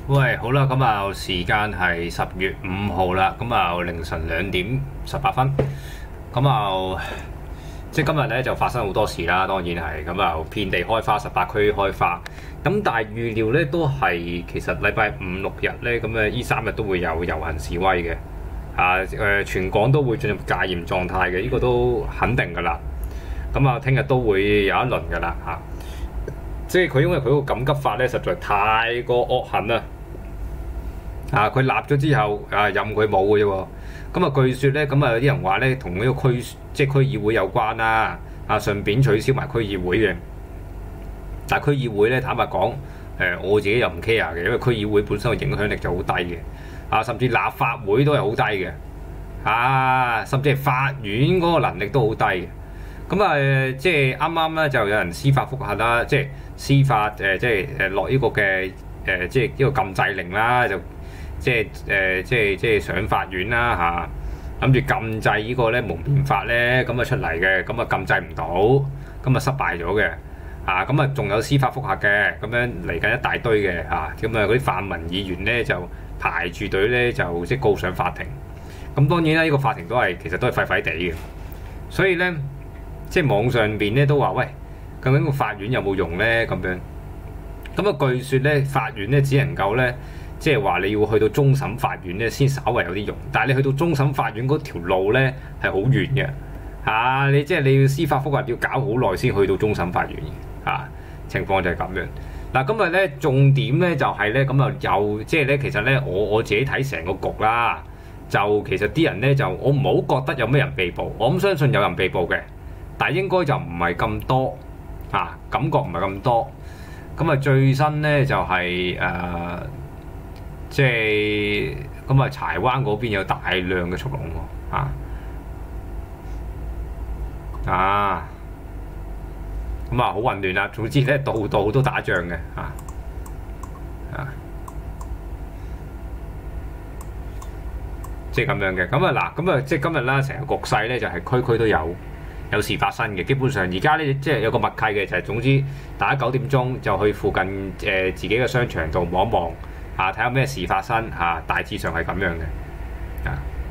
喂，好啦，咁啊，時間係10月5號啦，咁啊凌晨2點18分，咁啊，即係今日咧就發生好多事啦，當然係咁啊，遍地開花，18區開花，咁但係預料咧都係其實禮拜五六日咧，咁啊呢3日都會有遊行示威嘅，全港都會進入戒嚴狀態嘅，呢個都肯定㗎啦。咁啊，聽日都會有一輪㗎啦嚇。即係佢因為佢個緊急法咧，實在太過惡狠啦！佢立咗之後任佢冇嘅啫喎。咁啊，據說咧，咁啊有啲人話咧，同呢個即係區議會有關啦。順便取消埋區議會嘅。但係區議會咧，坦白講，我自己又唔 care 嘅，因為區議會本身嘅影響力就好低嘅。甚至立法會都係好低嘅。甚至係法院嗰個能力都好低嘅。咁即係啱啱咧就有人司法覆核啦，即係司法即係落呢個嘅即係呢個禁制令啦，就即係上法院啦諗住禁制呢個咧蒙面法咧，咁啊出嚟嘅，咁啊禁制唔到，咁啊失敗咗嘅，咁啊仲有司法覆核嘅，咁樣嚟緊一大堆嘅咁啊嗰啲泛民議員咧就排住隊咧就即係告上法庭，咁當然啦，呢個法庭其實都係廢廢地嘅，所以咧。即係網上邊咧都話喂，究竟個法院有冇用咧？咁樣咁啊，據說咧法院咧只能夠咧，即係話你要去到終審法院咧先稍為有啲用，但係你去到終審法院嗰條路咧係好遠嘅你即係你要司法覆核要搞好耐先去到終審法院情況就係咁樣。嗱，今日咧重點咧就係咧咁啊又即係咧其實咧我自己睇成個局啦，就其實啲人咧就我唔好覺得有咩人被捕，我咁相信有人被捕嘅。但係應該就唔係咁多感覺唔係咁多。咁啊最新咧就係即係咁啊柴灣嗰邊有大量嘅速龍喎咁啊好混亂啦。總之咧度度都打仗嘅即係咁樣嘅。咁啊即係今日啦，成個局勢咧就係區區都有事發生嘅。基本上而家咧即係有個默契嘅，就係總之大家9點鐘就去附近自己嘅商場度望一望睇下咩事發生大致上係咁樣嘅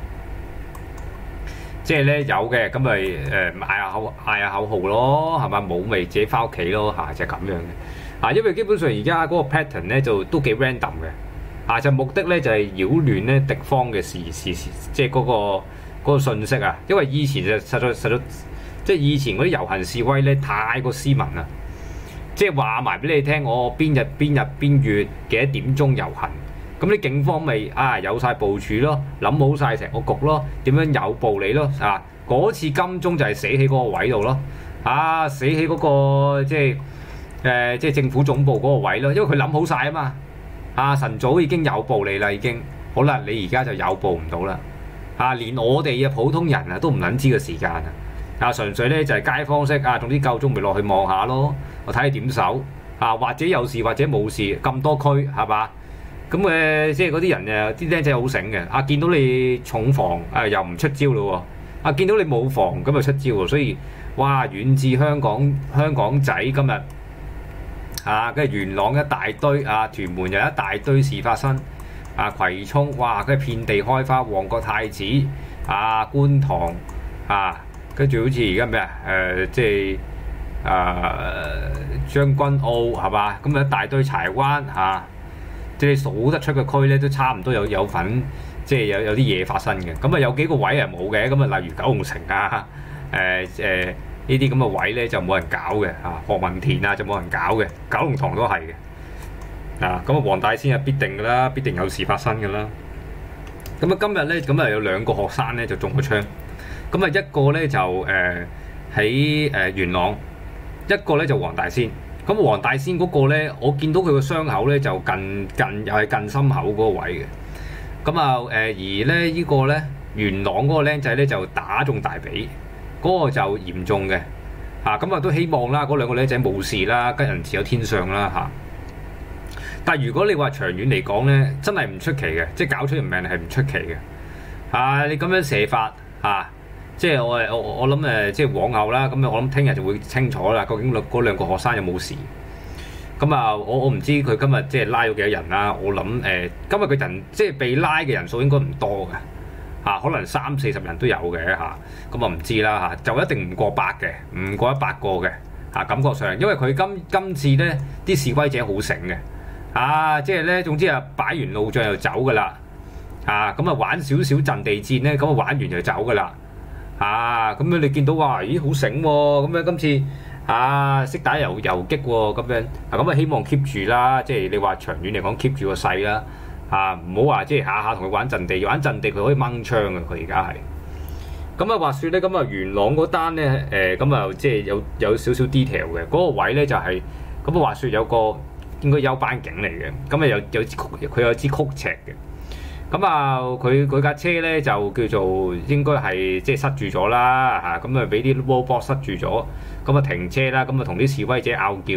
即係咧有嘅咁咪嗌下口號咯，係嘛？冇咪自己翻屋企咯就係咁樣嘅因為基本上而家嗰個 pattern 咧就都幾 random 嘅就目的咧就係擾亂咧敵方嘅事即係嗰個信息因為以前就實在。即係以前嗰啲遊行示威咧，太過斯文啦！即係話埋俾你聽，我邊日邊月幾多點鐘遊行，咁啲警方咪有晒部署咯，諗好晒成個局咯，點樣誘捕你咯嗰次金鐘就係死喺嗰個位度咯死喺嗰個即係政府總部嗰個位咯，因為佢諗好晒啊嘛晨早已經誘捕你啦，已經好啦，你而家就誘捕唔到啦連我哋嘅普通人都唔撚知個時間純粹咧就係街坊式總之夠鐘咪落去望下咯，我睇你點守或者有事或者冇事，咁多區係嘛？咁即係嗰啲人啲僆仔好醒嘅見到你重防又唔出招咯喎見到你冇防咁就出招喎，所以哇遠至香港仔今日跟住元朗一大堆屯門又一大堆事發生葵涌哇跟住遍地開花，旺角太子觀塘跟住好似而家咩即係將軍澳係嘛？咁一大堆柴灣即係你數得出嘅區咧，都差唔多有份，即係有啲嘢發生嘅。咁有幾個位係冇嘅，咁例如九龍城呢啲咁嘅位咧就冇人搞嘅何文田就冇人搞嘅，九龍塘都係嘅咁黃大仙必定㗎啦，必定有事發生㗎啦。咁今日咧咁有2個學生咧就中咗槍。咁一個咧就喺元朗，一個咧就黃大仙。咁黃大仙嗰個咧，我見到佢個傷口咧就又係近心口嗰個位嘅。咁而咧呢個咧元朗嗰個僆仔咧就打中大髀，嗰個就嚴重嘅咁都希望啦，嗰2個僆仔冇事啦，吉人自有天相啦但係如果你話長遠嚟講咧，真係唔出奇嘅，即係搞出人命係唔出奇嘅你咁樣射法即係我諗即係往後啦，咁我諗聽日就會清楚啦，究竟嗰2個學生有冇事咁啊，我唔知佢今日即係拉咗幾多人啦。我諗今日佢人即係被拉嘅人數應該唔多嘅。可能30-40人都有嘅嚇，咁唔知啦嚇，就一定唔過百嘅，唔過100個嘅感覺上，因為佢今次咧啲示威者好醒嘅，即係咧總之擺完路障就走噶啦，咁玩少少陣地戰咧，咁玩完就走噶啦，咁樣你見到話咦好醒喎，咁樣今次識打游擊喎，咁樣咁希望 keep 住啦，即係你話長遠嚟講 keep 住個勢啦。唔好話即係下下同佢玩陣地佢可以掹槍嘅，佢而家係。咁話説咧，咁元朗嗰單咧，即係有少少 detail 嘅，嗰個位咧就係咁話説有個應該休班警嚟嘅，咁佢有支曲尺嘅，佢架車咧就叫做應該係即係塞住咗啦，俾啲 roadblock 塞住咗，停車啦，同啲示威者拗撬。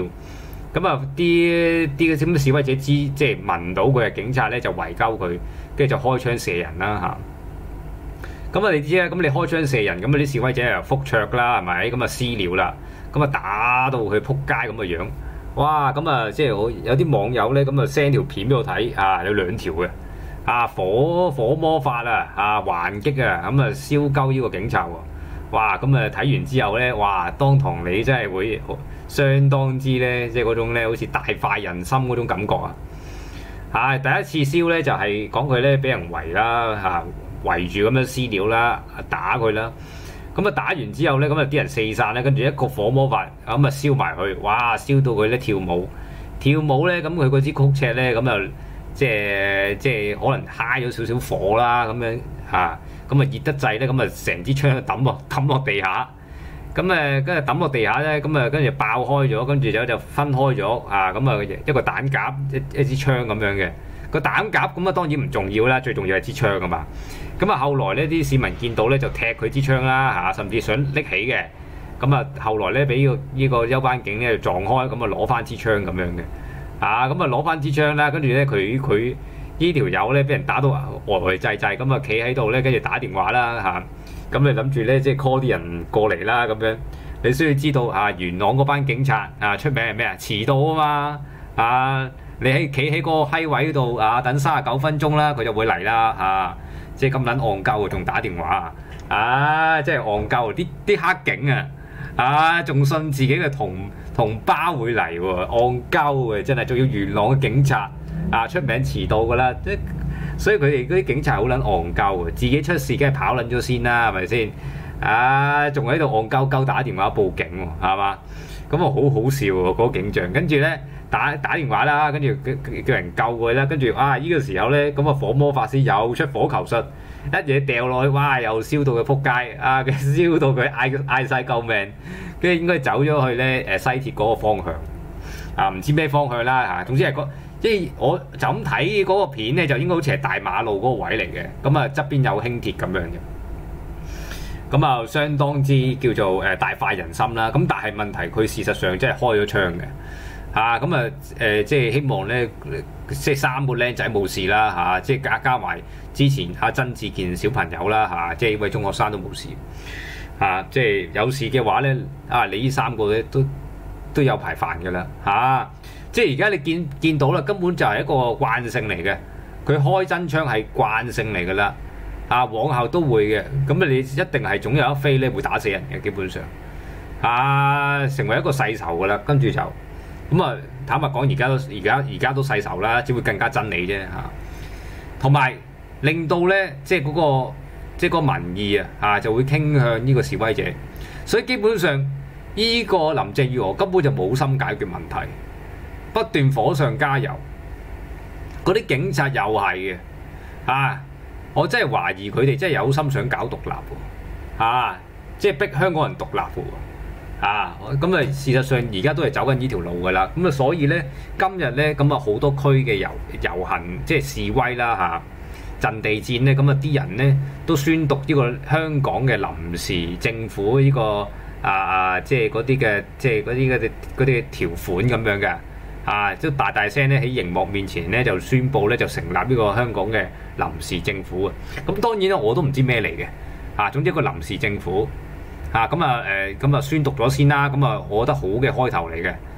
啲咁示威者即係聞到佢係警察咧，就圍毆佢，跟住就開槍射人啦嚇。你知啦，咁你開槍射人，咁啲示威者又覆桌啦，係咪？私了啦，打到佢撲街咁嘅樣。哇！即係我有啲網友咧，send 條片俾我睇，有2條嘅，火魔法還擊燒鳩呢個警察喎。哇！睇完之後咧，哇！當堂你真係會相當之咧，即係嗰種咧，好似大快人心嗰種感覺第一次燒咧就係講佢咧俾人圍啦，圍住咁樣私了啦，打佢啦。打完之後咧，啲人四散咧，跟住一個火魔法燒埋佢，哇！燒到佢咧跳舞咧，佢嗰支曲尺咧即係可能揩咗少少火啦，咁樣熱得滯咧，成支槍抌落地下。跟住抌落地下咧，跟住爆開咗，跟住就分開咗，一個彈夾一支槍咁樣嘅。個彈夾當然唔重要啦，最重要係支槍啊嘛。後來呢啲市民見到咧就踢佢支槍啦，甚至想拎起嘅。後來咧俾呢個休班警咧撞開，攞翻支槍咁樣嘅。攞翻支槍啦，跟住咧佢呢條友咧俾人打到呆滯，企喺度咧，跟住打電話啦咁你諗住咧，即係 call 啲人過嚟啦，咁樣你需要知道元朗嗰班警察出名係咩遲到啊嘛你企喺個閪位度等39分鐘啦，佢就會嚟啦即係咁撚戇鳩仲打電話即係戇鳩啲黑警仲信自己嘅同胞會嚟喎，戇鳩嘅真係，仲要元朗嘅警察出名遲到噶啦，所以佢哋嗰啲警察好撚戇鳩，自己出事梗係跑撚咗先啦，係咪先？仲喺度戇鳩鳩打電話報警喎，係嘛？好好笑喎，嗰個警長。跟住咧打電話啦，跟住叫人救佢啦，跟住呢個時候咧，火魔法師又出火球術，一嘢掉落去，哇！又燒到佢撲街，燒到佢嗌晒救命，跟住應該走咗去咧西鐵嗰個方向，唔知咩方向啦總之係即係我就咁睇嗰個片咧，就應該好似係大馬路嗰個位嚟嘅，側邊有輕鐵咁樣嘅，相當之叫做大快人心啦。但係問題佢事實上真係開咗槍嘅，即係希望咧，即係3個僆仔冇事啦即係加埋之前曾志健小朋友啦即係呢位中學生都冇事即係有事嘅話咧你呢3個咧都有排煩㗎啦即係而家你見到啦，根本就係一個慣性嚟嘅。佢開真槍係慣性嚟㗎啦，往後都會嘅。你一定係總有一飛咧會打死人嘅，基本上成為一個世仇㗎啦。跟住就坦白講，而家都世仇啦，只會更加憎你啫同埋令到咧，即係嗰個民意就會傾向呢個示威者。所以基本上呢個林鄭月娥根本就冇心解決問題。不斷火上加油，嗰啲警察又係嘅，我真係懷疑佢哋真係有心想搞獨立喎，即係逼香港人獨立喎，事實上而家都係走緊呢條路㗎啦，所以咧今日咧好多區嘅遊行即係示威啦陣地戰咧，啲人咧都宣讀呢個香港嘅臨時政府呢個即係嗰啲嘅即係嗰啲條款咁樣嘅。都大聲咧喺熒幕面前咧就宣佈咧就成立呢個香港嘅臨時政府當然咧我都唔知咩嚟嘅總之一個臨時政府宣讀咗先啦，我覺得好嘅開頭嚟嘅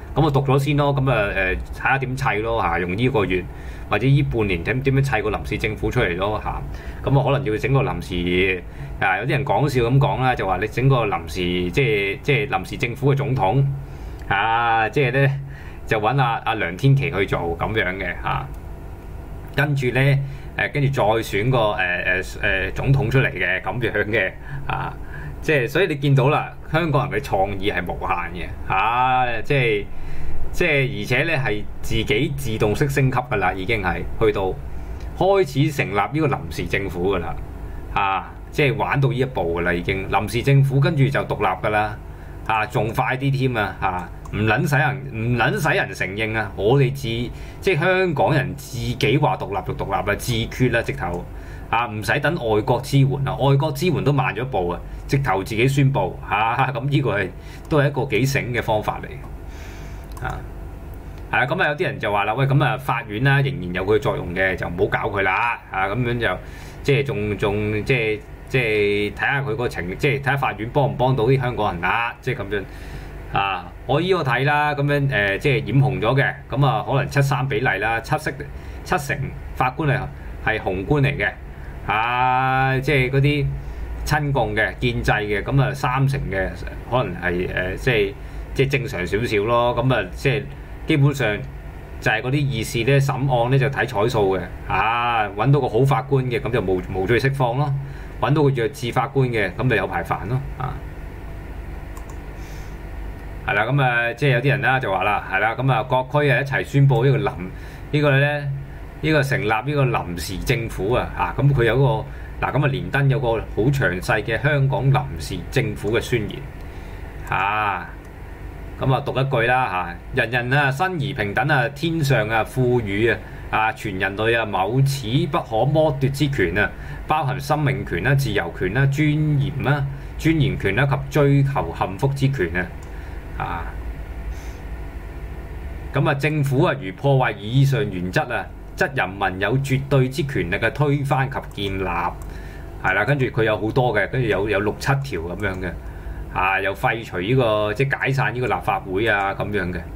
咁我讀咗先咯，咁睇下點砌咯嚇，用呢個月或者呢半年點樣砌個臨時政府出嚟咯嚇，咁可能要整個臨時有啲人講笑咁講啦，就話你整個臨時即係臨時政府嘅總統即係咧就揾阿梁天琦去做咁樣嘅嚇，跟住咧跟住再選個總統出嚟嘅咁樣嘅即係所以你見到啦，香港人嘅創意係無限嘅即係而且咧係自己自動式升級㗎啦，已經係去到開始成立呢個臨時政府㗎啦即係玩到呢一步㗎啦，已經臨時政府跟住就獨立㗎啦仲快啲添唔撚使人承認啊！我哋即係香港人自己話獨立就獨立啦，自決啦，直頭唔使等外國支援啊！外國支援都慢咗一步啊，直頭自己宣佈咁呢個都係一個幾醒嘅方法嚟咁有啲人就話啦，喂咁法院啦仍然有佢嘅作用嘅，就唔好搞佢啦咁樣就即係仲即係睇下佢個情，即係睇下法院幫唔幫到啲香港人即係咁樣我依個睇啦，咁樣即係染紅咗嘅，咁可能7-3比例啦，七成法官係紅官嚟嘅即係嗰啲親共嘅建制嘅，咁3成嘅可能係即係正常少少咯，咁即係基本上就係嗰啲議事咧審案咧就睇彩數嘅揾到個好法官嘅咁就無罪釋放咯，揾到個弱智法官嘅咁就有排煩咯係啦，咁即係有啲人啦就話啦，係啦，咁各區一齊宣佈呢個成立呢個臨時政府咁佢有個咁連登有個好詳細嘅香港臨時政府嘅宣言咁讀一句啦人人生而平等天上賦予全人類某此不可剝奪之權包含生命權自由權尊嚴權及追求幸福之權政府如破壞以上原則則人民有絕對之權力推翻及建立係啦，跟住佢有好多嘅，跟住有6-7條咁樣嘅又廢除呢個即係解散呢個立法會咁樣嘅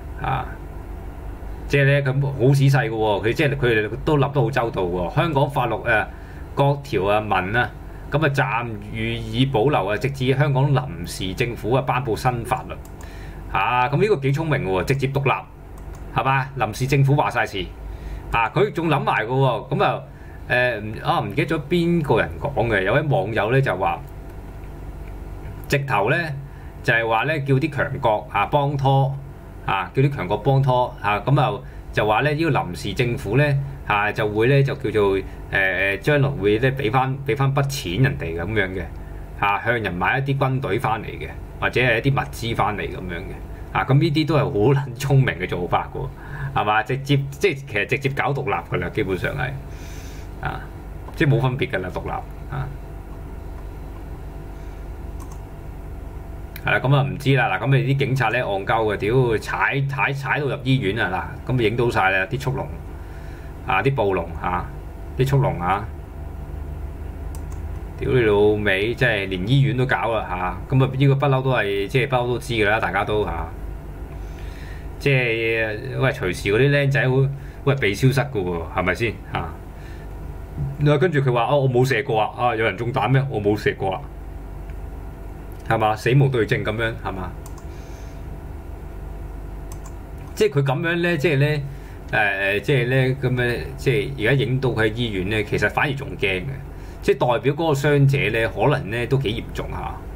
即係咧咁好仔細嘅喎，佢即係佢哋都立得好周到喎。香港法律各條文暫予以保留直至香港臨時政府頒布新法律咁呢個幾聰明嘅喎，直接獨立係嘛？臨時政府話晒事佢仲諗埋嘅喎，咁唔記得咗邊個人講嘅，有位網友咧就話直頭咧就係話咧叫啲強國幫拖叫啲強國幫拖就話咧呢個臨時政府咧就會咧就叫做將來會咧俾翻筆錢人哋咁樣嘅向人買一啲軍隊翻嚟嘅，或者係一啲物資翻嚟咁樣嘅咁呢啲都係好撚聰明嘅做法㗎，係嘛？直接即係其實直接搞獨立㗎啦，基本上係即係冇分別㗎啦，獨立係啦，咁唔知啦嗱，咁你啲警察咧戇鳩嘅，屌踩到入醫院嗱，咁影到晒啦啲速龍啲暴龍啲速龍屌你老味，即係連醫院都搞啦咁呢個不嬲都係即係不嬲都知㗎啦，大家都即係喂隨時嗰啲僆仔會被消失㗎喎，係咪先跟住佢話我冇射過有人中彈咩？我冇射過係嘛？死無對證咁樣係嘛？即係佢咁樣咧，即係咧即係咧咁樣，即係而家影到佢喺醫院咧，其實反而仲驚嘅，即係代表嗰個傷者咧，可能咧都幾嚴重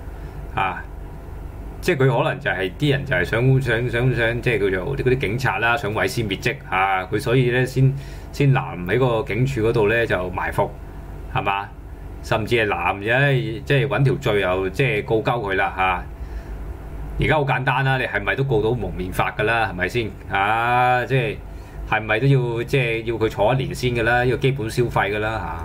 即係佢可能就係啲人就係想即係叫做嗰啲警察啦，想毀屍滅跡佢所以咧先攔喺個警署嗰度咧就埋伏係嘛？甚至係攔嘅，即係揾條罪又即係告鳩佢啦而家好簡單啦，你係咪都告到蒙面法㗎啦？係咪先即係係咪都要即係要佢坐1年先㗎啦？呢個基本消費㗎啦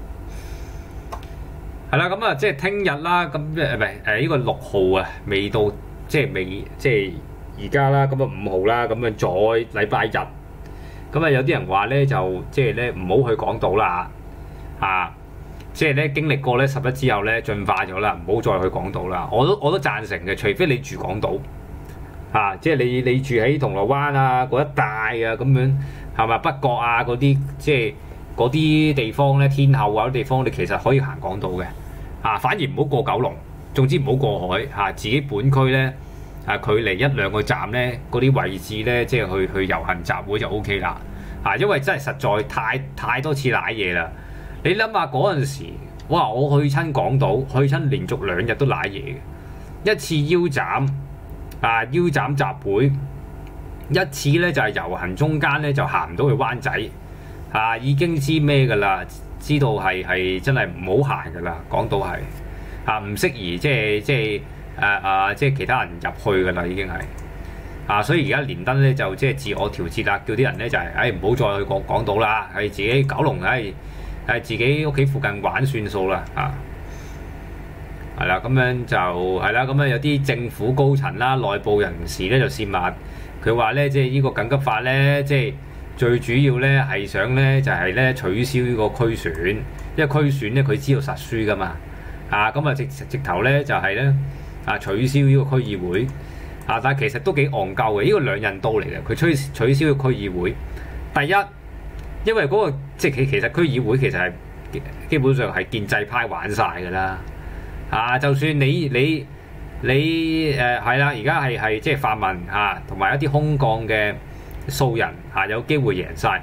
係啦，咁即係聽日啦，咁呢個6號未到，即係而家啦，咁5號啦，咁再禮拜日，咁有啲人話咧就即係咧唔好去港島啦即係咧經歷過咧11之後咧進化咗啦，唔好再去港島啦。我都贊成嘅，除非你住港島即係你住喺銅鑼灣啊嗰一帶啊咁樣係咪北角啊嗰啲即係嗰啲地方咧，天后啊啲地方你其實可以行港島嘅反而唔好過九龍，總之唔好過海自己本區咧距離一兩個站咧嗰啲位置咧，即係去遊行集會就 O K 啦因為真係實在太多次瀨嘢啦。你諗下嗰陣時，哇！我去親港島，去親連續2日都瀨嘢嘅，一次腰斬腰斬集會，一次咧就係遊行中間咧就行唔到去灣仔已經知咩㗎啦，知道係真係唔好行㗎啦，港島係唔適宜即係其他人入去㗎啦，已經係所以而家連登咧就即係自我調節啦，叫啲人咧就係唔好再去港島啦，係自己九龍自己屋企附近玩算數啦係啦，咁樣就係啦，咁樣有啲政府高層啦、內部人士咧就煽密，佢話咧即係呢個緊急法咧，即係最主要咧係想咧就係咧取消呢個區選，因為區選咧佢知道實輸噶嘛咁直頭咧就係咧取消呢個區議會但係其實都幾戇鳩嘅，呢個兩刃刀嚟嘅，佢取消個區議會，第一。因為嗰個即係其實區議會其實係基本上係建制派玩晒㗎啦就算你係啦，而家係即係泛民同埋一啲空降嘅素人有機會贏晒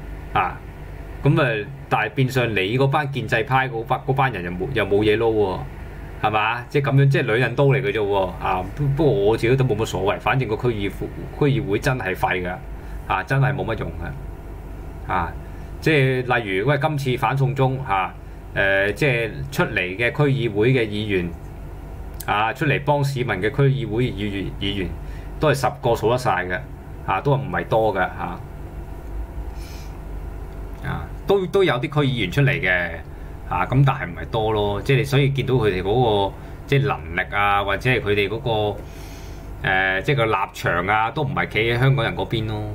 咁但係變相你嗰班建制派嗰班人又冇嘢撈喎，係嘛？即係咁樣即係兩刃刀嚟嘅啫喎不過我自己都冇乜所謂，反正個區議會真係廢㗎真係冇乜用嘅。即係例如喂，今次反送中即係出嚟嘅區議會嘅議員出嚟幫市民嘅區議會議員都係10個數得晒嘅都唔係多嘅都有啲區議員出嚟嘅咁但係唔係多咯，即係所以見到佢哋嗰個即係能力或者係佢哋嗰個即係個立場都唔係企喺香港人嗰邊咯。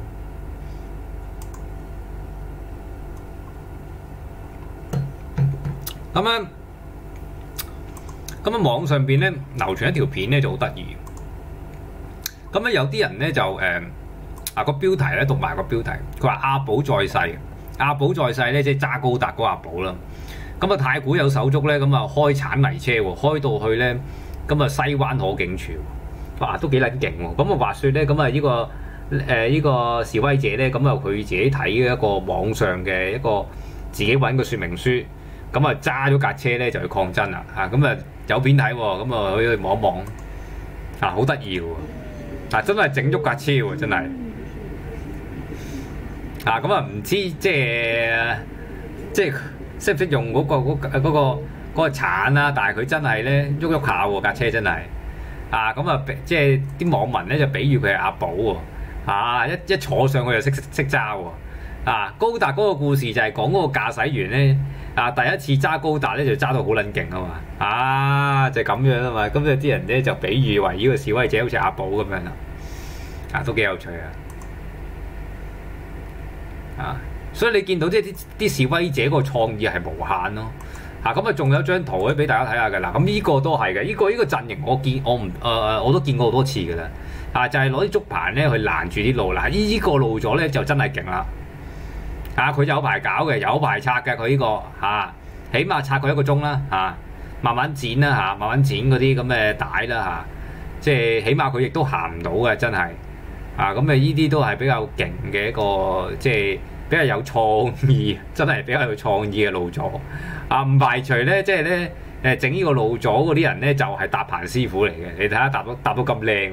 咁樣網上邊咧流傳一條片咧就好得意。咁有啲人咧就個標題咧讀埋個標題，佢話阿寶在世，阿寶在世咧即係揸高達嗰阿寶啦。咁太古有手足咧，咁開鏟泥車喎，開到去咧西灣河警署，哇都幾撚勁喎。咁話説咧，呢個示威者咧，佢自己睇一個網上嘅一個自己揾個說明書。揸咗架車咧就去抗爭啦有片睇喎，去望一望好得意喎真係整喐架車喎，真係唔知即係識唔識用嗰個鏟啦，但係佢真係咧喐下喎，架車真係即係啲網民咧就比喻佢係阿寶喎一坐上去就識揸喎高達嗰個故事就係講嗰個駕駛員咧第一次揸高達咧就揸到好撚勁就咁樣嘛，咁有啲人咧就比喻為呢個示威者好似阿寶咁樣啦都幾有趣所以你見到即係啲示威者個創意係無限咯仲有張圖咧俾大家睇下嘅咁呢個都係嘅，呢個陣營我都見過好多次嘅啦就係攞啲竹棚咧去攔住啲路呢個路咗咧就真係勁啦佢有排搞嘅，有排拆嘅佢呢個起碼拆佢1個鐘啦慢慢剪啦慢慢剪嗰啲咁嘅帶啦即係起碼佢亦都行唔到嘅，真係咁呢啲都係比較勁嘅一個即係比較有創意，真係比較有創意嘅路阻唔排除咧即係咧整呢個路阻嗰啲人咧就係搭棚師傅嚟嘅，你睇下搭到咁靚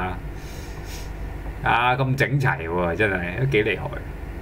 喎咁整齊喎，真係都幾厲害。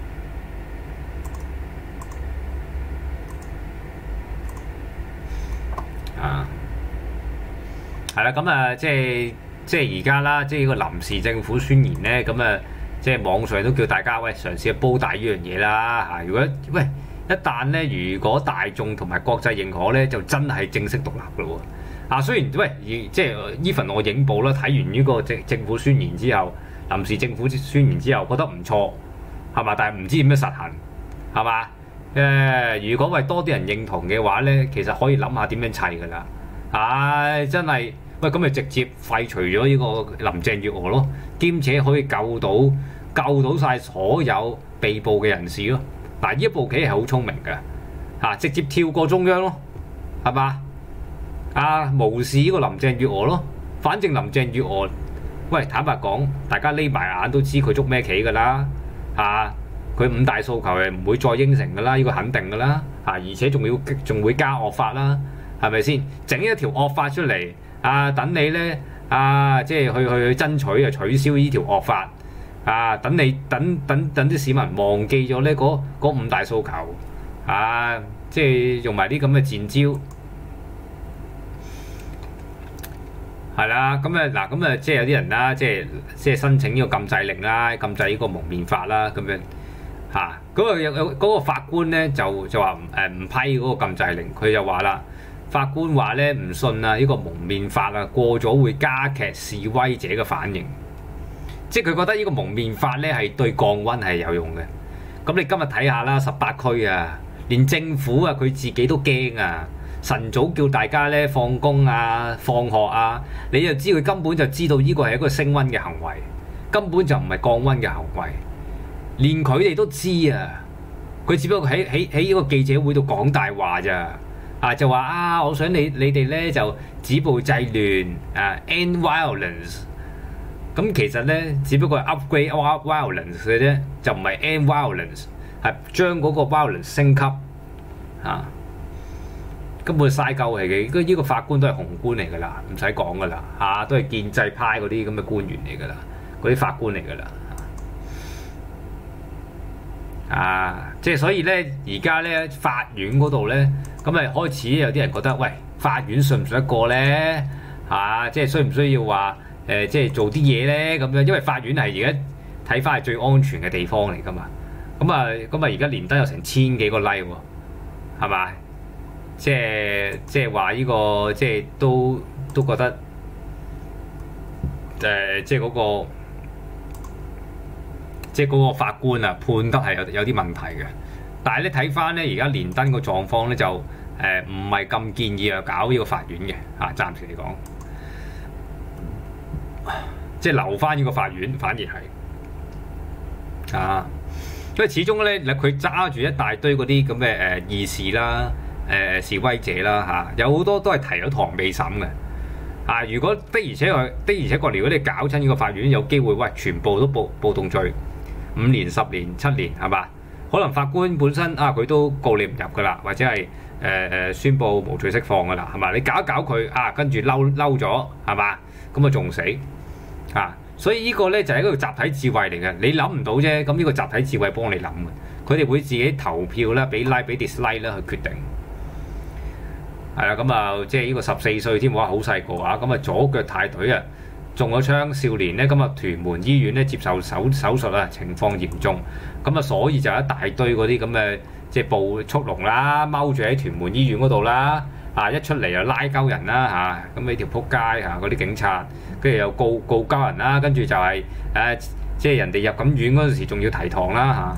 係啦，咁即係而家啦，即係呢個臨時政府宣言咧，即係網上都叫大家嘗試去煲大呢樣嘢啦如果一旦咧，如果大眾同埋國際認可咧，就真係正式獨立噶咯喎雖然即係 even 我影報啦，睇完呢個政府宣言之後，臨時政府宣言之後，覺得唔錯係嘛，但係唔知點樣實行係嘛如果多啲人認同嘅話咧，其實可以諗下點樣砌噶啦真係喂，咁咪直接廢除咗呢個林鄭月娥咯，兼且可以救到晒所有被捕嘅人士咯。嗱，呢一步棋係好聰明嘅嚇，直接跳過中央咯，係嘛？無視呢個林鄭月娥咯，反正林鄭月娥，喂，坦白講，大家匿埋眼都知佢捉咩棋㗎啦嚇，佢五大訴求係唔會再應承㗎啦，呢個肯定㗎啦嚇，而且仲會加惡法啦，係咪先？整一條惡法出嚟等你咧即係去爭取取消呢條惡法等啲市民忘記咗咧嗰五大訴求即係用埋啲咁嘅賤招。係啦，咁即係有啲人啦，即係申請呢個禁制令啦，禁制呢個蒙面法啦，咁樣嗰個法官咧就話唔批嗰個禁制令，佢就話啦，法官話咧唔信呢個蒙面法過咗會加劇示威者嘅反應，即係佢覺得呢個蒙面法咧係對降溫係有用嘅。咁你今日睇下啦，18區連政府佢自己都驚晨早叫大家咧放工放學你就知佢根本就知道呢個係一個升溫嘅行為，根本就唔係降溫嘅行為，連佢哋都知佢只不過喺呢個記者會度講大話咋就話我想你哋咧就止暴制亂end violence， 咁其實咧只不過係 upgrade violence 嘅啫，就唔係 end violence， 係將嗰個 violence 升級根本嘥鳩嚟嘅，呢個法官都係紅官嚟㗎啦，唔使講㗎啦都係建制派嗰啲咁嘅官員嚟㗎啦，嗰啲法官嚟㗎啦即係所以咧，而家咧法院嗰度咧，咁咪開始有啲人覺得，喂，法院信唔信得過咧即係需唔需要話即係做啲嘢咧咁樣？因為法院係而家睇翻係最安全嘅地方嚟㗎嘛，咁而家連登有成1000幾個 like 喎，係咪？即係話呢個即係都覺得即係嗰個法官判得係有啲問題嘅，但係咧睇翻咧而家連登個狀況咧就唔係咁建議搞呢個法院嘅暫時嚟講，即係留翻呢個法院反而係因為始終咧佢揸住一大堆嗰啲咁嘅議事啦。示威者啦有好多都係提咗堂未審嘅如果的而且確，如果你搞親呢個法院，有機會喂全部都暴動罪5年、10年、7年係嘛？可能法官本身佢都告你唔入㗎啦，或者係宣佈無罪釋放㗎啦，係嘛？你搞一搞佢跟住嬲咗係嘛？咁仲死所以呢個咧就係一個集體智慧嚟嘅，你諗唔到啫。咁呢個集體智慧幫你諗嘅，佢哋會自己投票啦，俾 like 俾 dislike 啦去決定。係啦，咁即係呢個14歲添，哇，好細個咁左腳太腿中咗槍，少年咧，咁屯門醫院咧接受手術情況嚴重，咁所以就一大堆嗰啲咁嘅即係暴速龍啦，踎住喺屯門醫院嗰度啦，一出嚟又拉鳩人啦咁呢條撲街嗰啲警察，跟住又告鳩人啦，跟住就係即係人哋入咁院嗰陣時仲要提堂啦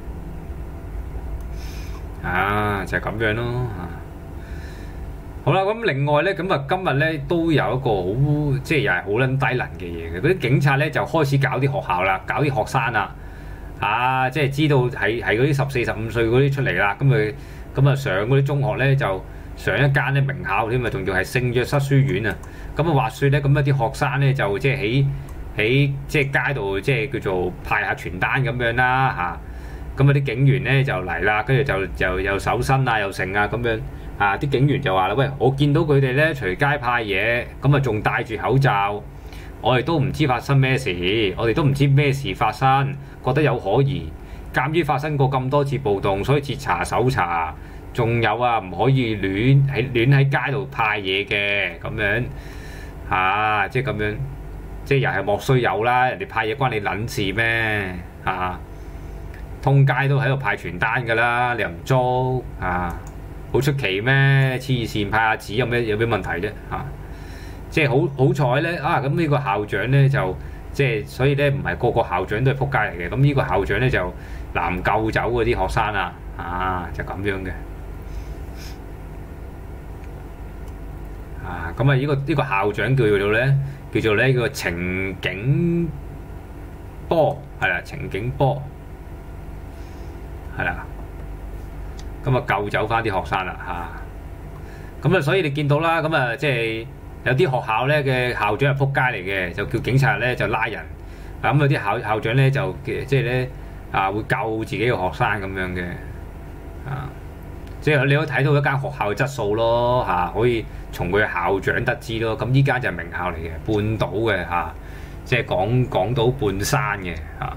就係咁樣咯好啦，咁另外咧，咁今日咧都有一個好即係又係好撚低能嘅嘢嘅，嗰啲警察咧就開始搞啲學校啦，搞啲學生啦，即係知道係嗰啲14、15歲嗰啲出嚟啦，咁上嗰啲中學咧就上一間咧名校添，仲要係聖約瑟書院話說咧，咁一啲學生咧就即係喺即係街度即係叫做派下傳單咁樣啦咁啲警員咧就嚟啦，跟住就又搜身又剩咁樣。啲警員就話啦，喂，我見到佢哋咧隨街派嘢，仲戴住口罩，我哋都唔知發生咩事，我哋都唔知咩事發生，覺得有可疑。鑑於發生過咁多次暴動，所以徹查搜查，仲有唔可以亂喺街度派嘢嘅咁樣即係咁樣，即係又係莫須有啦，人哋派嘢關你撚事咩通街都喺度派傳單㗎啦，你又唔捉好出奇咩？黐線派下紙有咩問題啫即係好彩咧咁呢個校長咧就即係所以咧唔係個個校長都係撲街嚟嘅，咁呢個校長咧就南救走嗰啲學生就咁樣嘅咁啊呢個校長叫做咧叫做程景波，係啦，程景波係啦，咁啊救走翻啲學生啦咁啊所以你見到啦，咁啊即係有啲學校咧嘅校長係撲街嚟嘅，就叫警察咧就拉人，咁有啲校長咧就即係咧會救自己嘅學生咁樣嘅即係你可以睇到一間學校嘅質素咯可以從佢嘅校長得知咯。咁呢間就係名校嚟嘅，半島嘅即係港島半山嘅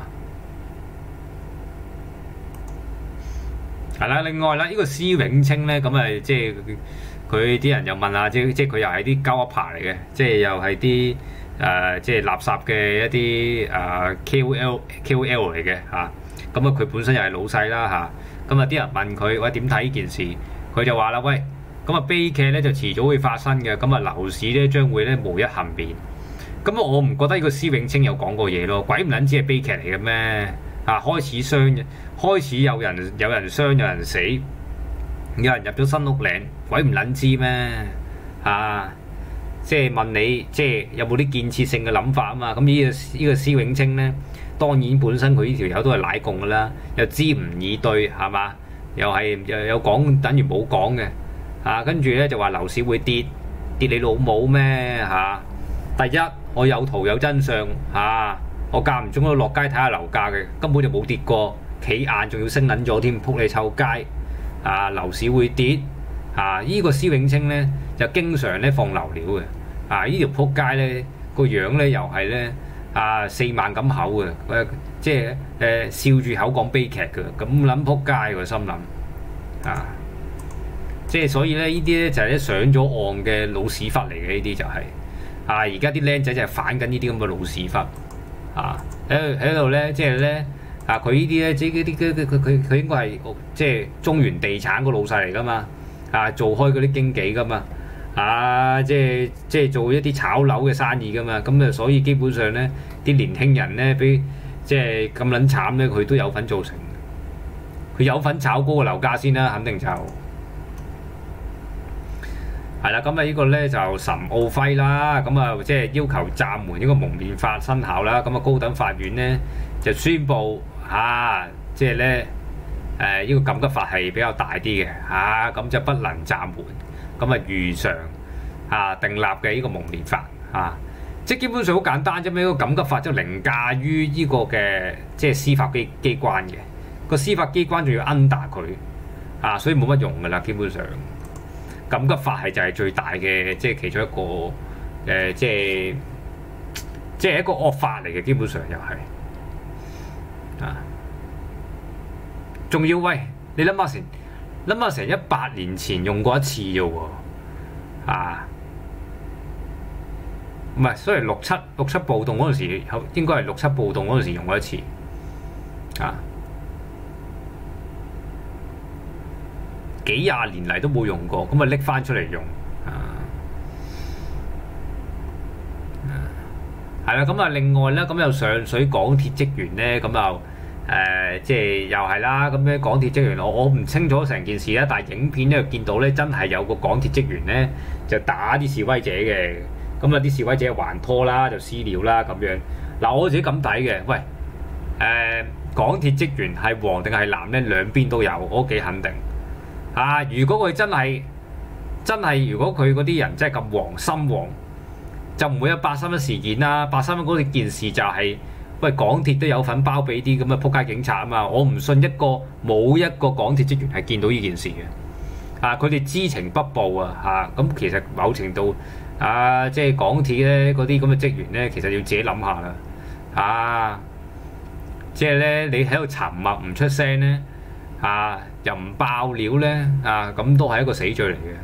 係啦。另外啦，呢個施永青咧，咁即係佢啲人又問下，即係佢又係啲鳩噏爬嚟嘅，即係又係啲即係垃圾嘅一啲KOL 嚟嘅咁佢本身又係老細啦咁啲人問佢喂點睇呢件事，佢就話啦喂，咁悲劇咧就遲早會發生嘅，咁樓市咧將會咧無一幸免。咁我唔覺得呢個施永青有講過嘢咯，鬼唔撚知係悲劇嚟嘅咩？開始有人傷有人死，有人入咗新屋嶺，鬼唔撚知咩？即係問你即係有冇啲建設性嘅諗法啊嘛？咁呢個施永青咧，當然本身佢呢條友都係奶共噶啦，又知唔以對係嘛？又有講等於冇講嘅跟住咧就話樓市會跌你老母咩第一我有圖有真相我間唔中都落街睇下樓價嘅，根本就冇跌過，企硬仲要升撚咗添，撲你臭街樓市會跌呢個施永青咧就經常咧放流料嘅呢條撲街咧個樣咧又係咧4萬咁口嘅即係笑住口講悲劇嘅，咁撚撲街喎心諗即係所以咧呢啲咧就係上咗岸嘅老屎忽嚟嘅，呢啲就係而家啲僆仔就係反緊呢啲咁嘅老屎忽喺度咧，即係咧佢呢啲咧即係佢應該係即係中原地產個老細嚟噶嘛做開嗰啲經紀噶嘛即係做一啲炒樓嘅生意噶嘛，咁所以基本上咧啲年輕人咧俾即係咁撚慘咧，佢都有份造成，佢有份炒高個樓價先啦，肯定就係啦。咁呢個咧就岑敖暉啦，咁即係要求暫緩呢個蒙面法生效啦。咁高等法院咧就宣布即係咧呢個緊急法係比較大啲嘅咁就不能暫緩，咁如常訂立嘅呢個蒙面法即係基本上好簡單啫嘛。呢個緊急法就凌駕於呢個嘅即係司法機關嘅，個司法機關仲要 under 佢所以冇乜用噶啦。基本上緊急法係就係最大嘅即係其中一個即係一個惡法嚟嘅，基本上又係仲要喂，你諗下成100年前用過一次啫喎唔係，雖然六七暴動嗰陣時，應該係6·7暴動嗰陣時用過一次幾廿年嚟都冇用過，咁拎翻出嚟用係啦。咁另外咧，咁有上水港鐵職員咧，咁即係又係啦。咁咧港鐵職員，我唔清楚成件事啦，但係影片咧見到咧真係有個港鐵職員咧就打啲示威者嘅，咁啲示威者還拖啦，就私了啦咁樣。我自己咁睇嘅，喂港鐵職員係黃定係藍咧，兩邊都有，我都幾肯定如果佢真係，如果佢嗰啲人真係咁黃心黃，就唔會有831事件啦。831嗰件事就係喂港鐵都有份包庇啲咁嘅仆街警察啊嘛。我唔信冇一個港鐵職員係見到呢件事嘅佢哋知情不報咁其實某程度即係港鐵咧嗰啲咁嘅職員咧，其實要自己諗下啦即係咧你喺度沉默唔出聲咧又唔爆料咧咁都係一個死罪嚟嘅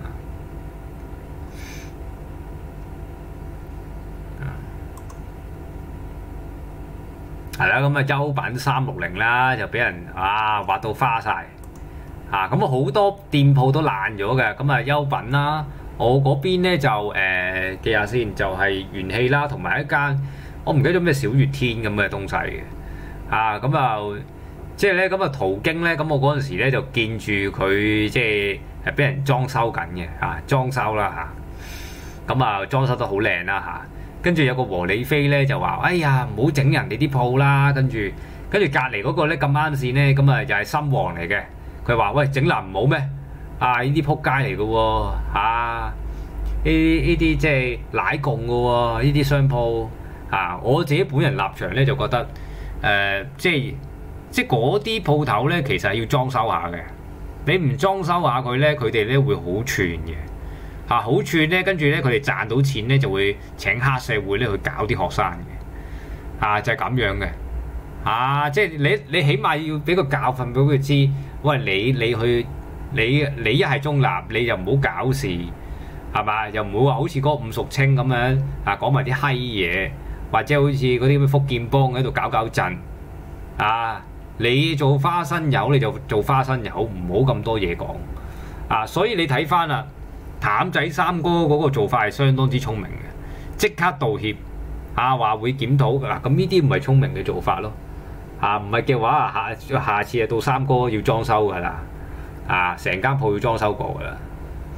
係啦。咁優品360啦，就俾人挖到花晒咁好多店鋪都爛咗嘅。咁優品啦，我嗰邊咧就記下先，就係元氣啦，同埋一間我唔記得咗咩小月天咁嘅東西嘅咁即係咧途經咧，咁我嗰陣時咧就見住佢即係俾人裝修緊嘅裝修啦咁啊裝修得好靚啦嚇。跟住有個和理非咧就話：哎呀，唔好整人哋啲鋪啦。跟住隔離嗰個咧咁啱線咧，咁啊又係心王嚟嘅。佢話：喂，整爛唔好咩？啊，呢啲撲街嚟嘅喎嚇，呢啲即係奶共嘅喎，呢啲商鋪啊。我自己本人立場咧就覺得，即係嗰啲鋪頭咧，其實係要裝修下嘅。你唔裝修下佢咧，佢哋咧會好串嘅。好串咧，跟住咧佢哋賺到錢咧就會請黑社會咧去搞啲學生嘅，就係咁樣嘅，即係你起碼要俾個教訓俾佢知，喂，你一係中立，你就唔好搞事，係嘛？又唔好話好似嗰個伍淑清咁樣講埋啲閪嘢，或者好似嗰啲咩福建幫喺度搞震，你做花生友你就做花生友，唔好咁多嘢講，所以你睇翻啦。譚仔三哥嗰個做法係相當之聰明嘅，即刻道歉，話會檢討嗱，咁呢啲唔係聰明嘅做法咯，唔係嘅話下次啊到三哥要裝修噶啦，成間鋪要裝修過噶啦，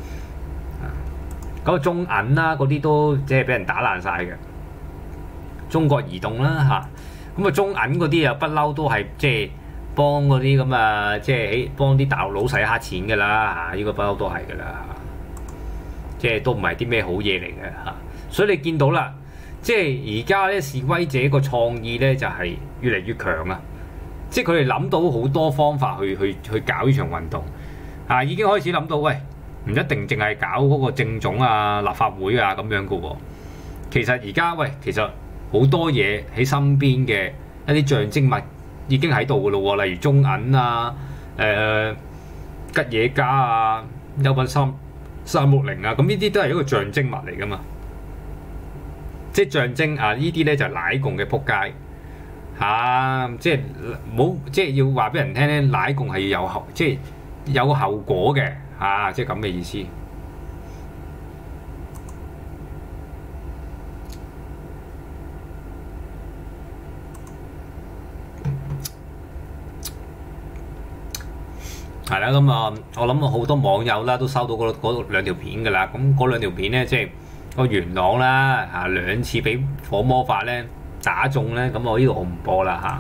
嗰個中銀啦嗰啲都即係俾人打爛晒嘅，中國移動啦咁啊中銀嗰啲又不嬲都係即係幫嗰啲咁啊，即係幫啲大陸佬洗黑錢噶啦，呢個不嬲都係噶啦。即係都唔係啲咩好嘢嚟嘅嚇，所以你見到啦，即係而家咧示威者個創意咧就係越嚟越強啊！即係佢哋諗到好多方法去搞呢場運動已經開始諗到，喂，唔一定淨係搞嗰個政總啊、立法會啊咁樣嘅喎。其實而家其實好多嘢喺身邊嘅一啲象徵物已經喺度嘅咯喎，例如中銀啊、吉野家啊、優品360啊，咁呢啲都係一個象徵物嚟噶嘛，即係象徵呢啲咧就係奶共嘅撲街即係冇即係要話俾人聽咧，奶共係要有個後果嘅即係咁嘅意思。係啦，咁我諗好多網友啦都收到嗰兩條片㗎啦。咁嗰兩條片咧，即係個元朗啦兩次俾火魔法咧打中咧，咁我呢度我唔播啦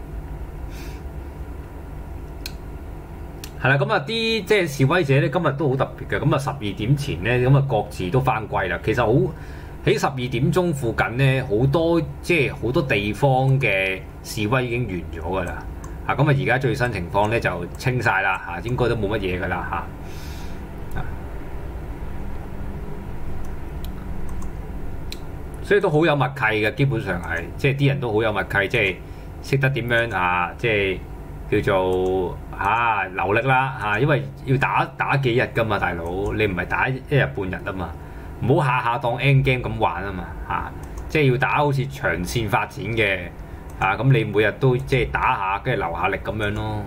係啦，咁啲即係示威者咧，今日都好特別嘅。咁12點前咧，咁各自都返歸啦。其實好喺12點鐘附近咧，好多地方嘅示威已經完咗㗎啦。咁而家最新情況咧就清晒啦應該都冇乜嘢噶啦所以都好有默契嘅，基本上係即係啲人都好有默契，即係識得點樣即係叫做流力啦因為要打幾日噶嘛，大佬你唔係打一日半日啊嘛，唔好下下當 end game 咁玩啊嘛即係要打好似長線發展嘅。咁你每日都即係打下，跟住留下力咁樣咯。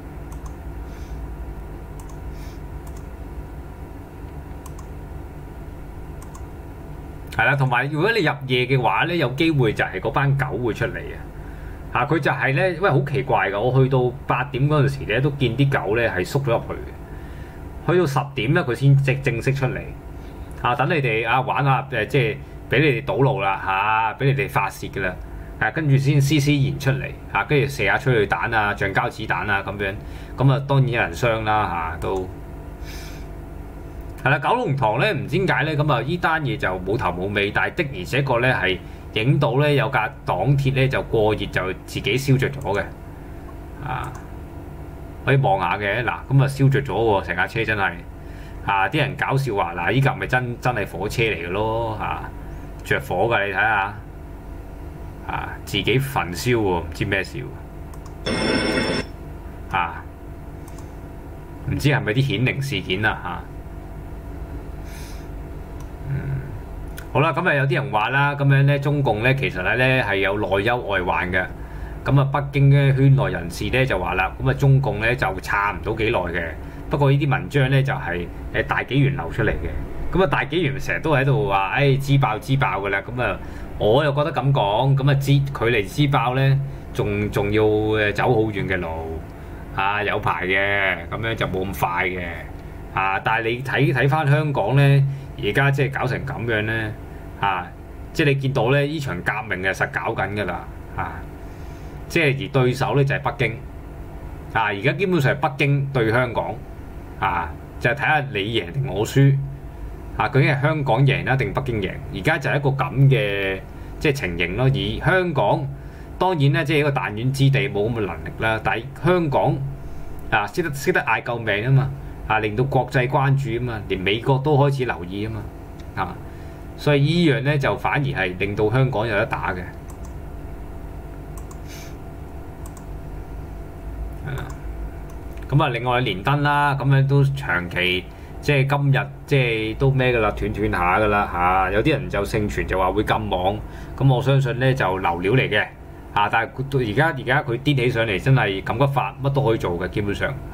係啦，同埋如果你入夜嘅話咧，有機會就係嗰班狗會出嚟佢就係咧，因為好奇怪㗎。我去到8點嗰陣時咧，都見啲狗咧係縮咗入去嘅。去到10點咧，佢先正式出嚟等你哋玩下即係俾你哋堵路啦俾你哋發泄㗎啦。跟住先施然出嚟跟住射下催淚彈橡膠子彈咁樣，咁當然有人傷啦都係啦。九龍塘咧唔知點解咧，咁呢單嘢就冇頭冇尾，但係的而且確咧係影到咧有架擋鐵咧就過熱就自己燒着咗嘅可以望下嘅嗱，咁燒着咗喎，成架車真係啲人搞笑話嗱，依架咪真係火車嚟嘅咯着火㗎，你睇下。自己焚燒喎，唔知咩事喎，唔知係咪啲顯靈事件好啦，咁有啲人話啦，咁樣咧中共咧其實咧係有內憂外患嘅，咁北京嘅圈內人士咧就話啦，咁中共咧就撐唔到幾耐嘅，不過呢啲文章咧就係大紀元流出嚟嘅，咁大紀元成日都喺度話，支爆㗎啦，咁我又覺得咁講，咁距離支爆咧，仲要走好遠嘅路，有排嘅，咁樣就冇咁快嘅， 但係你睇翻香港咧，而家即係搞成咁樣咧即係你見到咧呢場革命係實搞緊㗎啦即係而對手咧就係北京而家基本上係北京對香港就係睇下你贏定我輸究竟係香港贏啦定北京贏？而家就係一個咁嘅即係情形咯。而香港當然咧，即係一個彈丸之地，冇咁嘅能力啦。但係香港識得嗌救命啊嘛令到國際關注啊嘛，連美國都開始留意啊嘛所以依樣咧就反而係令到香港有得打嘅咁另外連登啦，咁樣都長期即係今日即係都咩㗎啦，斷下㗎啦有啲人就盛傳就話會禁網，咁我相信咧就流料嚟嘅但係而家佢癲起上嚟真係咁急法，乜都可以做嘅，基本上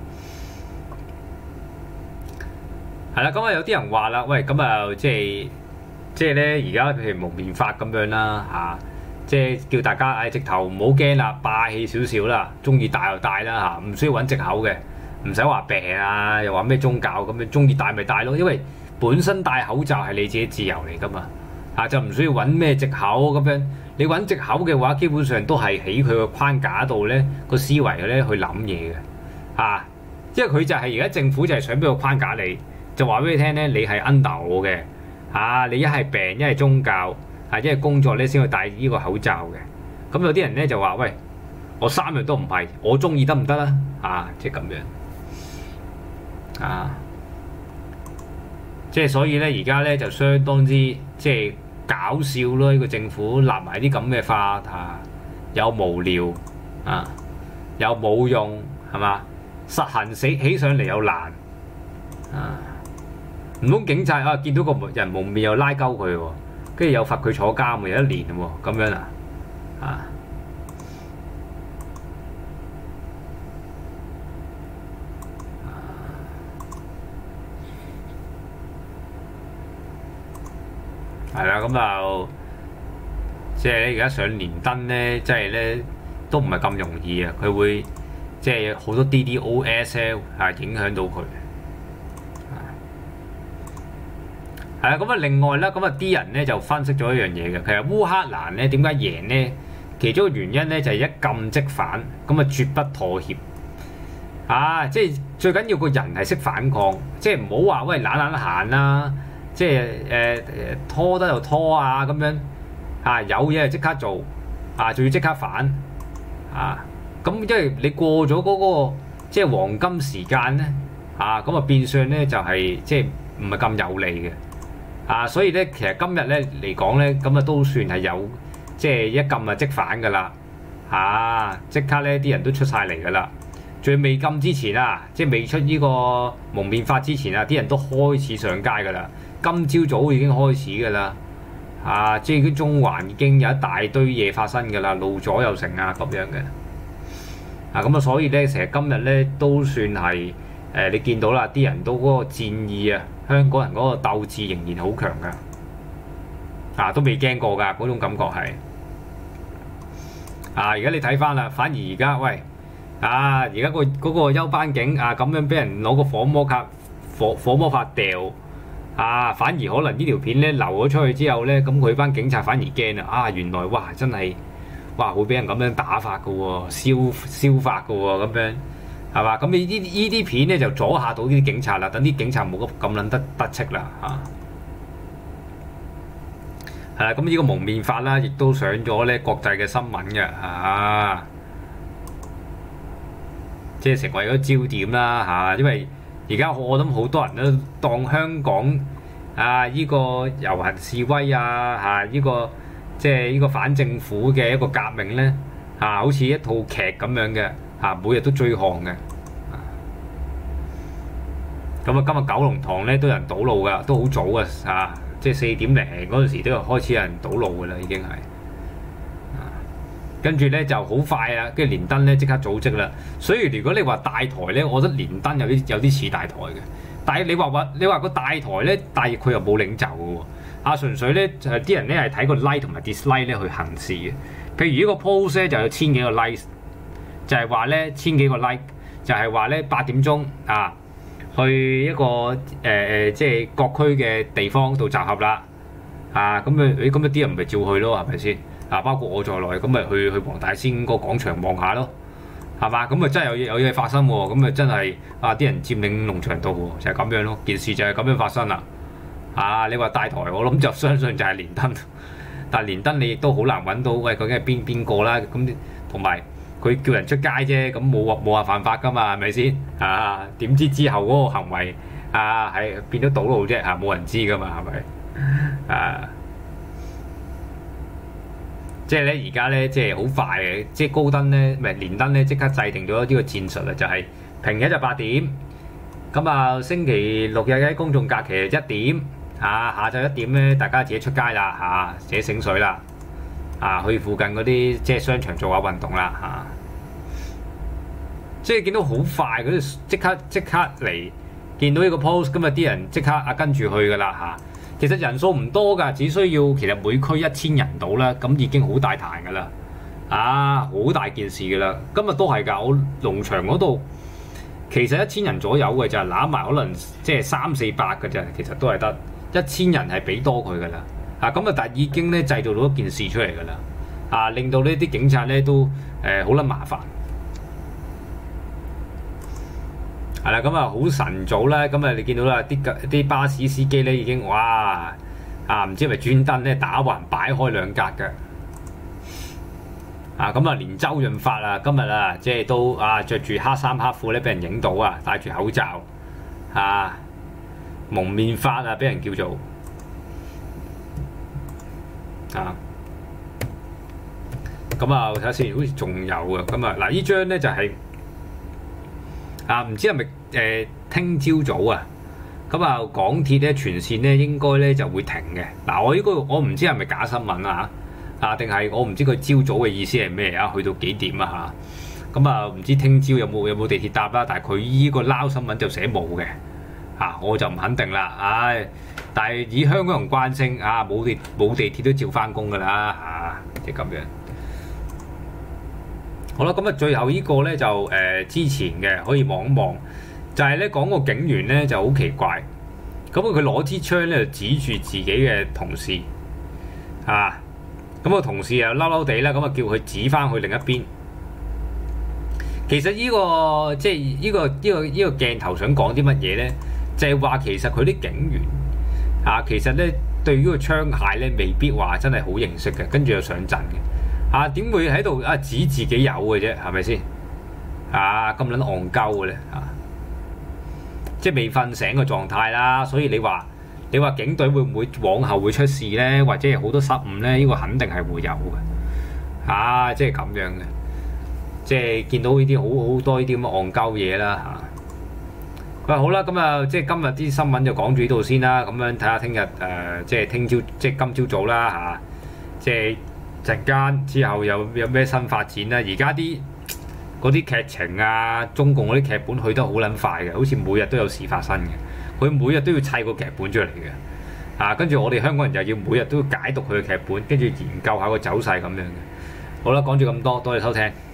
係啦。咁有啲人話啦，喂咁即係咧而家譬如蒙面法咁樣啦即係叫大家直頭唔好驚啦，霸氣少少啦，中意戴就戴啦唔需要揾藉口嘅，唔使話病又話咩宗教咁樣，中意戴咪戴咯，因為本身戴口罩係你自己自由嚟噶嘛就唔需要揾咩藉口咁樣。你揾藉口嘅話，基本上都係喺佢個框架度咧個思維咧去諗嘢嘅因為佢就係而家政府就係想俾個框架你，就話俾你聽咧，你係 under 我嘅你一係病一係宗教一係工作咧先去戴呢個口罩嘅。咁有啲人咧就話喂，我三樣都唔係，我中意得唔得啦即係咁樣即係所以咧而家咧就相當之即係搞笑咯，呢個政府立埋啲咁嘅法又無聊又冇用係嘛，實行起上嚟又難唔通警察見到個人蒙面又拉鳩佢喎，跟住又罰佢坐監喎，有1年喎，咁樣係啦，咁就即係而家上連登咧，即係咧都唔係咁容易佢會即係好多 DDoS 咧影響到佢係啦。咁另外咧，咁啲人咧就分析咗一樣嘢嘅，其實烏克蘭咧點解贏咧？其中嘅原因咧就係一撳即反，咁絕不妥協即係最緊要個人係識反抗，即係唔好話喂懶閒啦。即係拖得就拖咁樣有嘢就即刻做仲要即刻反咁因為你過咗嗰個即係黃金時間咧咁變相咧就係即係唔係咁有利嘅所以咧其實今日咧嚟講咧咁都算係有即係一撳即反㗎啦即刻咧啲人都出晒嚟㗎啦。最未禁之前即係未出呢個蒙面法之前啲人都開始上街㗎啦。今朝早已經開始㗎啦即係中環已經有一大堆嘢發生㗎啦，路阻又成咁樣嘅咁所以咧成日今日咧都算係你見到啦，啲人都嗰個戰意香港人嗰個鬥志仍然好強㗎都未驚過㗎，嗰種感覺係而家你睇翻啦，反而而家喂而家嗰個休班警咁樣俾人攞個火魔法掉反而可能呢條片咧流咗出去之後咧，咁佢班警察反而驚原來哇真係會俾人咁樣打法㗎喎，燒法㗎喎，咁樣係嘛？咁你呢啲片咧就阻嚇到啲警察啦，等啲警察冇咁撚得戚啦係啦。咁呢個蒙面法啦，亦都上咗咧國際嘅新聞嘅即係成為咗焦點啦因為而家我諗好多人都當香港呢個遊行示威呢個即係呢個反政府嘅一個革命咧好似一套劇咁樣嘅每日都追看嘅咁今日九龍塘咧都有人堵路㗎，都好早即係4點零嗰陣時都開始有人堵路㗎啦，已經係跟住咧就好快跟住連登咧即刻組織啦。所以如果你話大台咧，我覺得連登有啲似大台嘅。但係你話個大台咧，但係佢又冇領袖嘅喎。純粹咧就係啲人咧係睇個 like 同埋 dislike 咧去行事嘅。譬如呢個 post 咧就有1000幾個 like，就係話咧1000幾個 like，就係話咧8點鐘去一個即係各區嘅地方度集合啦。咁啲人咪照去咯，係咪先？包括我在內，咁咪去黃大仙個廣場望下咯，係嘛？咁啊真係有嘢發生喎，咁啊真係啲人佔領農場道喎，就係咁樣咯。件事就係咁樣發生啦。你話帶台，我諗就相信就係連登，但係連登你亦都好難揾到，喂，究竟係邊個啦？咁同埋佢叫人出街啫，咁冇話犯法噶嘛，係咪先？點知之後嗰個行為係變咗堵路啫，冇人知噶嘛，係咪？即係咧，而家咧，即係好快嘅，即係高登咧，唔係連登咧，即刻制定咗呢個戰術啦，就係平日就8點，咁星期六日嘅公眾假期1點，下晝1點咧，大家自己出街啦，自己醒水啦，去附近嗰啲即係商場做下運動啦，即係見到好快嗰啲即刻嚟，見到呢個 post，咁啲人即刻跟住去噶啦，其實人數唔多㗎，只需要其實每區1000人到啦，咁已經好大壇㗎啦，好大件事㗎啦。今日都係㗎，我農場嗰度其實1000人左右嘅就攬埋可能即係300-400㗎啫，其實都係得1000人係俾多佢㗎啦。但係已經咧製造到一件事出嚟㗎啦，令到呢啲警察咧都好撚麻煩。係啦，好晨早咧，你見到啦，啲巴士司機咧已經哇唔知係咪專登咧打橫擺開2格嘅，連周潤發今日即係都着住黑衫黑褲咧，俾人影到戴住口罩蒙面法俾人叫做睇下先，好似仲有嗱呢張咧就係、唔知係咪聽朝早港鐵咧全線咧應該咧就會停嘅。我唔知係咪假新聞定係我唔知佢朝早嘅意思係咩去到幾點唔知聽朝有冇地鐵搭啦，但係佢依個撈新聞就寫冇嘅，我就唔肯定啦。但係以香港人慣性冇地鐵都照翻工㗎啦，即係咁樣。好啦，最後呢個咧就之前嘅可以望一望，就係咧講個警員咧就好奇怪，佢攞支槍咧就指住自己嘅同事，個同事又嬲嬲地啦，叫佢指翻去另一邊。其實呢個即係呢個鏡頭想講啲乜嘢咧？就係話其實佢啲警員其實咧對於個槍械咧未必話真係好認識嘅，跟住又上陣嘅。點會喺度指自己有嘅啫？係咪先？咁撚戇鳩嘅咧即係未瞓醒嘅狀態啦。所以你話警隊會唔會往後會出事咧？或者係好多失誤咧？呢個肯定係會有嘅。即係咁樣嘅，即係見到呢啲好多呢啲咁嘅戇鳩嘢啦。好啦，即係今日啲新聞就講住呢度先啦。咁樣睇下聽日即係聽朝即係今朝早啦即係。陣間之後有咩新發展咧？而家嗰啲劇情中共嗰啲劇本去得好撚快嘅，好似每日都有事發生嘅。佢每日都要砌個劇本出嚟嘅，跟住我哋香港人就要每日都要解讀佢嘅劇本，跟住研究下個走勢咁樣嘅。好啦，講住咁多，多謝收聽。